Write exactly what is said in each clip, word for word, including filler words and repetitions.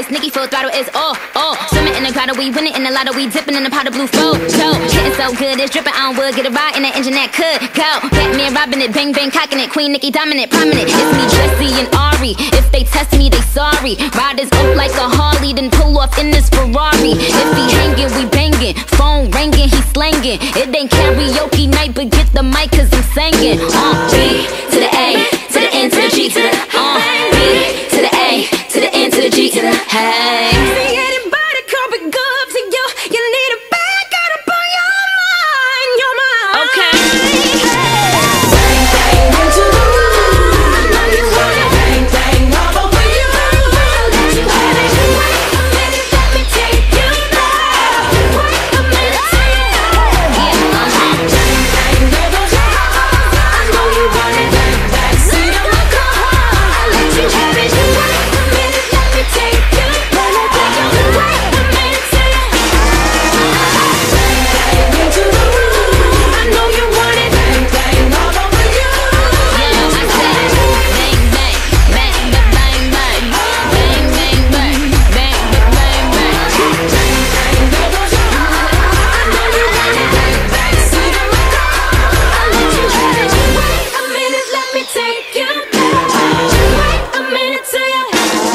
Nicki full throttle is all, all. Swimming in the grotto, we winning in the lotto, we dipping in the pot of blue flow. Show, hitting so good, it's dripping on wood. Get a ride in the engine that could go. Batman robbing it, bang bang cocking it. Queen Nicki dominant, prominent. It's me, Jessie and Ari. If they test me, they sorry. Riders up like a Harley, then pull off in this Ferrari. If he hanging, we banging. Phone ringing, he slanging. It ain't karaoke night, but get the mic cause I'm singing. Uh, B to the A, to the N, to the G, to the uh, B to the A, to the N, to the G, to the hey. See anybody coming good to you? You need a back out up on your mind, your mind. Okay. Bang bang into the room. I know you want it. Bang bang all over you. Let you have it. Wait a minute, let me take you there. Wait a minute, take it. Yeah, uh huh. Bang bang, there goes your heart. I know you want it. Bang bang, see them look hard. I let you have it. Wait a minute, let me take you. Let me take you. Wait a minute, take it. Bang bang into the room. I know you want it. Bang bang all over you. Yeah, I said bang bang, bang bang bang, bang bang bang, bang bang bang. Bang bang, there goes your heart. I know you want it. Bang bang, see them look hard. I let you have it. Wait a minute, let me take you there. Wait a minute, take it.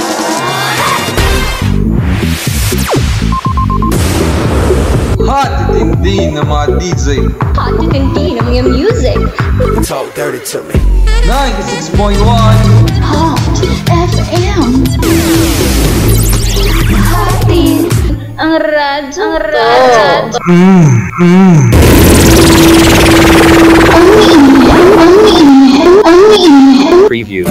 Hot din ng mga D J. Hot din ng mga music. Talk dirty to me. ninety-six point one. Hot F M. Hati ang radyo. Ang radyo. Ang inhale, ang inhale, ang inhale. Preview.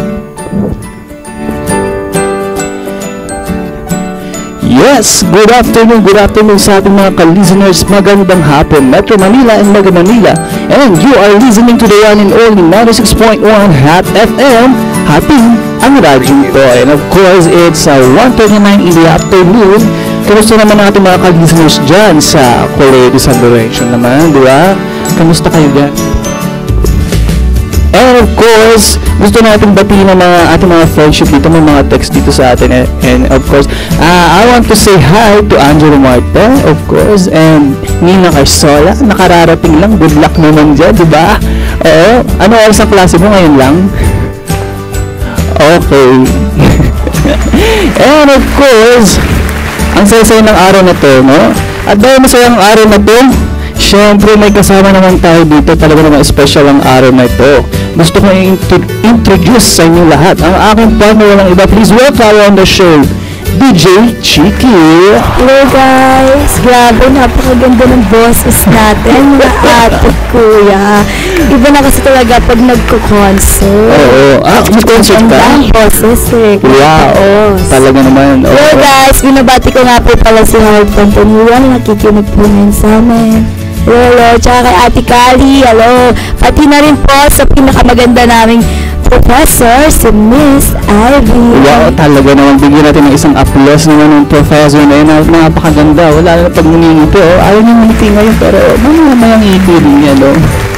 Yes, good afternoon, good afternoon sa ating mga ka-listeners. Magandang hapon, Metro Manila and Mega Manila. And you are listening to the one and only ninety-six point one Hot F M, Hating ang radyo to. And of course, it's uh, one thirty-nine in the afternoon. Kamusta naman ang ating mga ka-listeners dyan sa Colegio San Lorenzo naman, di ba? Kamusta kayo dyan? And of course, gusto natin batiin ang mga ating mga friendship dito, may mga text dito sa atin. And, and of course, uh, I want to say hi to Angelo Marta, of course, and Nina Carsola, nakararating lang, good luck naman dyan, di ba? Oo, ano oras ang klase mo ngayon lang? Okay. And of course, ang saya-saya ng araw na to, no? At dahil masayang araw na to, syempre may kasama naman tayo dito, talaga naman special ang araw na ito. Gusto ko i-introduce sa inyo lahat ang aking partner, walang iba. Please welcome on the show, D J Chiki. Hello guys! Grabe, napakaganda ng boses natin, mga ate kuya. Iba na kasi talaga pag nagko-concert. Oo, ah, mag-concert ka? Ang boses eh. Wow, talaga naman. Oh, hello guys, binabati ko nga po pala si Howard Pantaniwan, nakikinig po ngayon sa amin. Hello, hello, tsaka kay Ate Kali, hello. Pati na rin po sa pinakamaganda naming professor, si Miss Ivy. Wow, talaga naman, bigyan natin ng isang applause naman ng professor na yun. Napakaganda, wala na pag muningiti. Oh, ayaw niyang muniti ngayon, pero mamaya ang ngiti rin niya, no?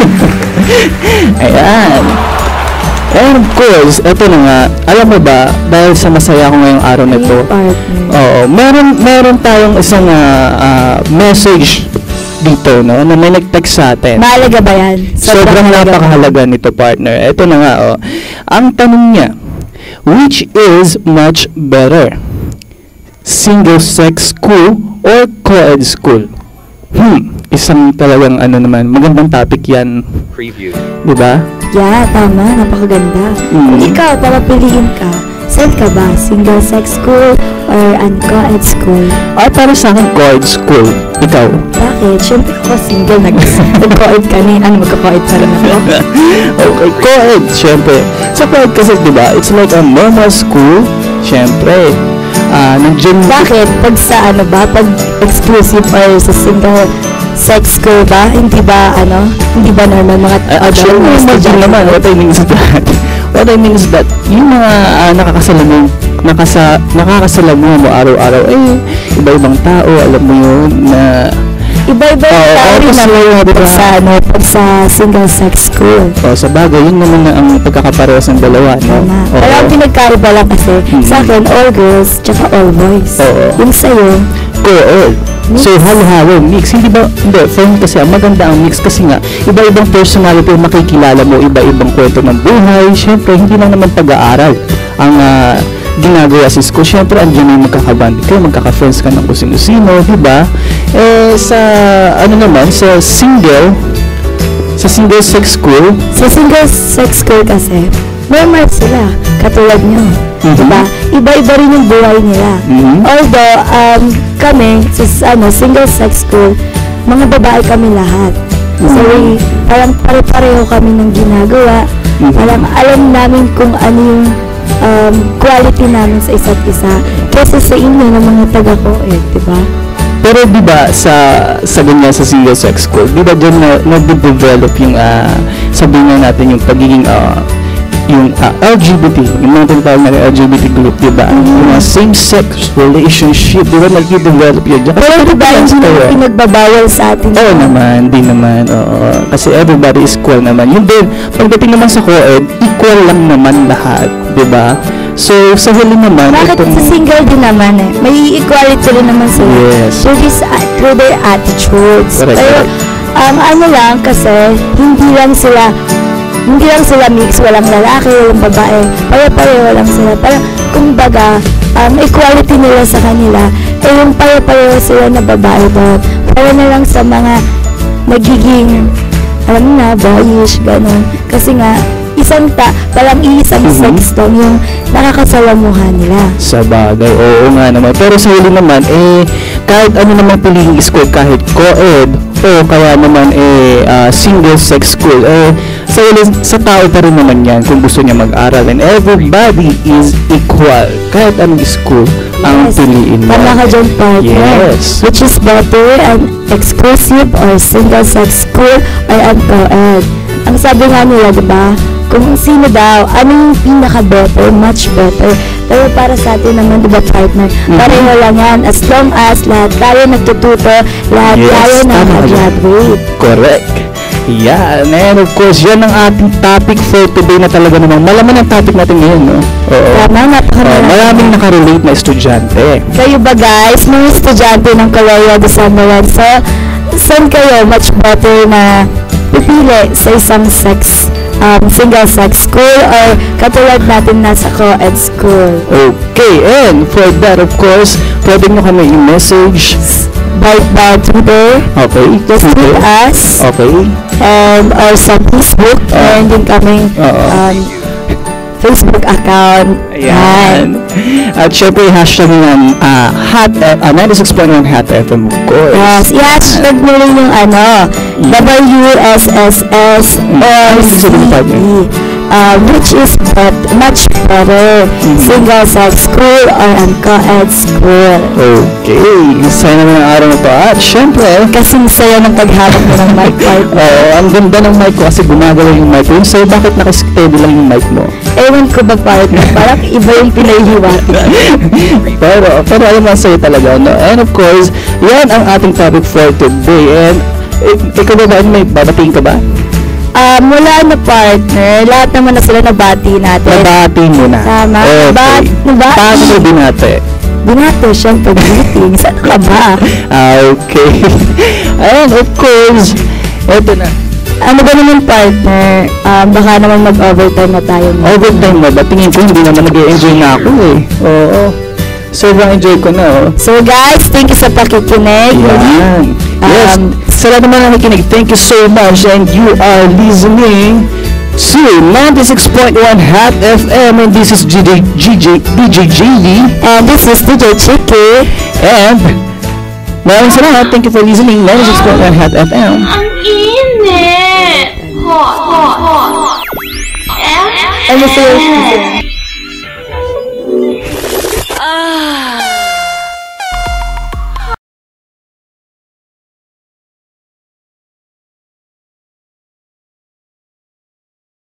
Ayan. And of course, eto na nga, alam mo ba, dahil sa masaya ko ngayong araw na ito, oo, meron, meron tayong isang uh, uh, message dito, no, na may nag-text sa atin. Mahalaga ba yan? Sobrang, Sobrang napakahalaga nito, partner. Ito na nga, oh. Ang tanong niya, which is much better? Single-sex school or co-ed school? Hmm, isang talagang ano naman, magandang topic yan. Preview. Diba? Yeah, tama, napakaganda. Mm. Ikaw, papapiliin ka. Saan ka ba? Single-sex school or co-ed school? Or para sa akin, co-ed school. Ikaw? Bakit? Siyempre ako single. Nag-co-ed ka na. Ano, magka-co-ed pa rin ako? Okay, co-ed, siyempre. Sa co-ed kasi, diba, it's like a normal school. Siyempre. Uh, nandiyan... Bakit? Pag sa ano ba? Pag exclusive or sa single sex school ba? Hindi ba, ano? Hindi ba normal mga uh, actually, normal din naman. What I mean is that, what I mean is that, yung mga uh, nakakasalamuha, nakasa, nakakasalamuha mo araw-araw, eh, iba-ibang tao, alam mo yun, na Iba-iba yung Oo, tao oo, rin kasi naman yung pag iba- sa, ano, pag sa single-sex school. O, sa bagay, yun naman na ang pagkakaparehas ng dalawa, no? Tama. Oo. Pero ang pinagkaiba lang kasi, sa akin, all girls, tsaka all boys. Oo. Yung sa'yo, Oo. So, halo-halo, mix. Hindi ba, hindi, for me kasi, ang maganda ang mix kasi nga, iba-ibang personality yung makikilala mo, iba-ibang kwento ng buhay. Siyempre, hindi lang naman pag-aaral ang ah, ginagawa sa school. Siyempre, andyan yung magkakaband kayo, magkaka-friends ka ng kung sino-sino, di ba? Eh, sa, ano naman, sa single, sa single sex school, sa single-sex school kasi, normal sila, katulad nyo. Mhm. Diba? Iba-iba rin yung buhay nila. Mhm. Although, um, kami, sa s- ano, single-sex school, mga babae kami lahat. So, we, parang pare-pareho kami ng ginagawa. Mhm. Parang alam namin kung ano yung um, quality namin sa isa't isa. Kesa sa inyo ng mga taga ko eh, diba? pero di ba sa sa ganyan sa single sex school, di ba diyan na nag-develop yung ah, sabihin nga natin yung pagiging ah, yung ah, L G B T, yung mga tinatawag na L G B T group, di ba? Yung mga same-sex relationship, di ba nag-develop yun dyan? Pero diba Kasi hindi kayo, naman pinagbabawal sa atin? Oo naman, di naman, oo. Kasi everybody is equal naman. Yun din, pagdating naman sa co-ed, equal lang naman lahat, di ba? So, sa huli naman, Bakit itong- sa single din naman eh? May equality rin naman sila. Yes. Through, this, uh, through their attitudes. Correct, Pero, correct. um, ano lang kasi, hindi lang sila, hindi lang sila mix, walang lalaki, walang babae, pare-pareho lang sila. Parang, kumbaga, um, equality nila sa kanila, eh yung pare-pareho sila na babae doon. Para na lang sa mga nagiging, alam mo na, boyish, ganun. Kasi nga, isang ta, parang iisang Mhm. sex doon yung nakakasalamuhan nila. Sa bagay, oo nga naman. Pero sa huli naman, eh, kahit ano naman piliing school, kahit co-ed, o kaya naman, eh, ah, single-sex school, eh, sa huli, sa tao pa rin naman yan kung gusto niya mag-aral. And everybody is equal. Kahit anong school ang Yes. piliin mo. Tama ka dyan, partner. Yes. Which is better, an exclusive or single-sex school or an co-ed. Ang sabi nga nila, di ba? Kung sino daw, ano yung pinaka-better, much better. Pero para sa atin naman, di ba, partner? Mhm. Pareho lang yan. As long as lahat tayo nagtututo, lahat Yes, tayo tama ka dyan. nakaka-graduate. Correct. Yan. And of course, yan ang ating topic for today na talaga namang malaman ang topic natin ngayon, no? Oo. Tama, Oh, napakarami. maraming nakarelate na estudyante. Kayo ba guys, mga estudyante ng Caloria de San Lorenzo, saan kayo much better na pipili sa isang sex, um, single sex school or katulad natin nasa co-ed school? Okay, and for that, of course, pwede nyo kami i-message. By, by Twitter, Okay, just tweet us, Okay. and or sa Facebook, Oh. meron din kaming Oo. um, Facebook account. Ayan. At syempre, hashtag ng uh, hot, uh, ninety-six point one Hot F M, of course. Yes, i-hashtag nyo rin yung ano, W S S S Mm. or Ano yung C sabihin, partner? E, uh, which is bet much better, Mhm. single-sex school or an co-ed school. Okay, saya naman ang araw na to. At syempre, Kasing saya ng paghawak mo ng mic partner. Oo, ang ganda ng mic ko kasi gumagalaw yung mic ko. Yung sa'yo, bakit nakasteady lang yung mic mo? Ewan ko ba partner, parang iba yung pinahihiwati. pero, pero alam mo, sa'yo talaga, no? And of course, yan ang ating topic for today. And, ik- ikaw ba ba, may babatiin ka ba? Um, wala na partner, lahat naman na sila nabati natin. Nabati mo na. Tama. Okay. Nabat- nabati. Paano mo binate? Binato siyang pag-meeting. Saan ka ba? Ah, okay. And of course, eto na. Ano ba naman partner? Um, baka naman mag-overtime na tayo. ngayon. Overtime na ba? Tingin ko hindi naman nag-enjoy na ako eh. Oo. Sobrang enjoy ko na, oh. So guys, thank you sa pakikinig. Yan. Yes. Um, Sa lahat naman ang nakikinig, thank you so much. And you are listening to ninety-six point one Hot F M. And this is G J, G J, D J J D. And this is D J Chicky. And maraming salamat. Thank you for listening. ninety-six point one Hot F M. Ang init! Hot, hot, hot. Ano sa'yo?